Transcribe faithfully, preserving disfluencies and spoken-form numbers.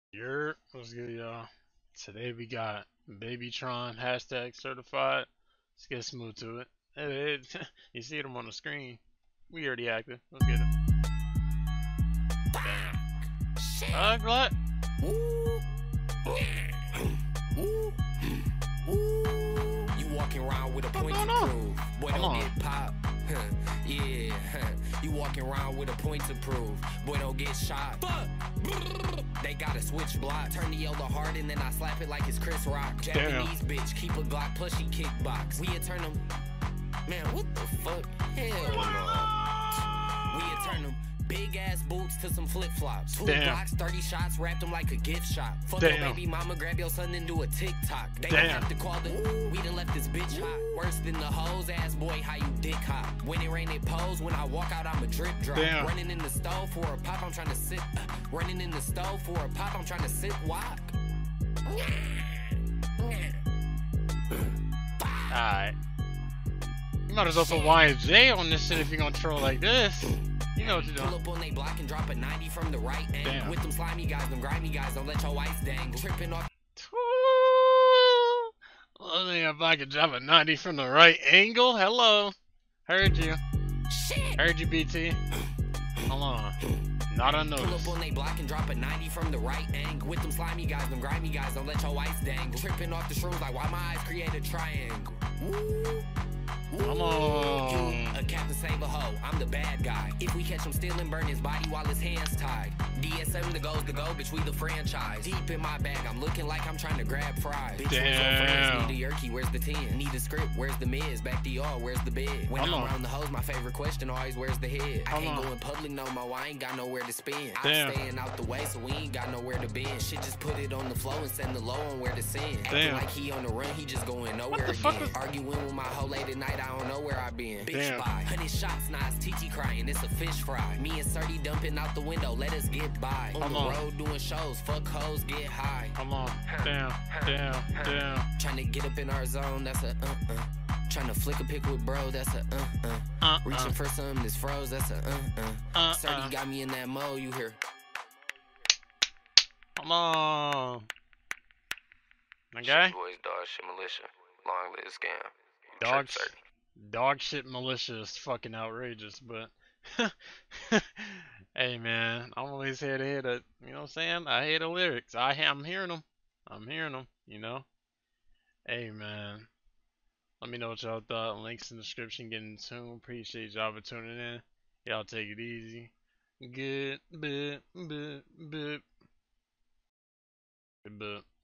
Yer, what's good, y'all? Today we got Babytron hashtag certified. Let's get smooth to it. Hey, hey, you see them on the screen. We already active. Let's get it. Damn. Uh, Glut. You walking around with a point to prove. Boy, Come don't on. get popped. Yeah. You walking around with a point to prove. Boy, don't get shot. Fuck. They got a switch block. Turn the yellow hard and then I slap it like it's Chris Rock. Damn. Japanese bitch, keep a Glock plushy kickbox. We had turn them. Man, what the fuck? Hell no. We had turn them. Big ass boots to some flip flops. Two Damn. blocks, thirty shots, wrapped them like a gift shop. Fuck your Damn. baby mama, grab your son and do a TikTok. They Damn. gon' have to call the. We done left this bitch hot. Worse than the hoes, ass boy, how you dick hop. When it rain, it pose. When I walk out, I'm a drip drop. Damn. Running in the stove for a pop, I'm trying to sip. Uh, running in the stove for a pop, I'm trying to sip walk. Alright. You might as well put Y and J on this shit if you're gonna troll like this. You know what you're Pull doing. up on they block and drop a ninety from the right angle. Damn. With them slimy guys, them grimy guys, don't let your ice dangle. Tripping off. Well, I think if I could drop a ninety from the right angle. Hello. Heard you. Shit. Heard you, B T. Hold on. Not Pull unnoticed. up on they block and drop a ninety from the right angle. With them slimy guys, them grimy guys, don't let your ice dangle. Tripping off the shrooms like why my eyes create a triangle. Woo. Come on. You a captain save a hoe, I'm the bad guy. If we catch him stealing, burn his body while his hands tied. D S M the goes to go, bitch, we the franchise. Deep in my bag, I'm looking like I'm trying to grab prize. Bitch, where's your Damn. friends? Need a yerky, where's the ten? Need a script, where's the miz? Back to y'all, where's the bed? When Come I'm on. around the hoes, my favorite question always, where's the head? I Come can't on. go in public no more, I ain't got nowhere to spend. Damn. I'm staying out the way, so we ain't got nowhere to bend. Shit, just put it on the flow and send the low on where to send. Acting Damn. like he on the run, he just going nowhere the fuck again. was- Arguing with my hoe late at night, I don't know where I been. Bitch Damn. bye. Hundred shots, Nas T T crying, it's a fish fry. Me and Surdy dumping out the window, let us get by. On Come the on. road doing shows, fuck hoes, get high. Come on. Damn. Damn. Damn. Trying to get up in our zone, that's a uh-uh. Trying to flick a pic with bro, that's a uh-uh. Uh-uh. Reaching for something that's froze, that's a uh-uh. Uh-uh. Surdy got me in that mode, you hear? Come on. Okay? Shit boys, dog shit militia. Long live scam. Dog, Trip sh- dog shit militia is fucking outrageous, but hey man, I'm always here to hear the, you know what I'm saying? I hear the lyrics. I I'm hearing them. I'm hearing them, you know? Hey man, let me know what y'all thought. Links in the description. Get in tune. Appreciate y'all for tuning in. Y'all take it easy. Good, bit, bit, bit, bit.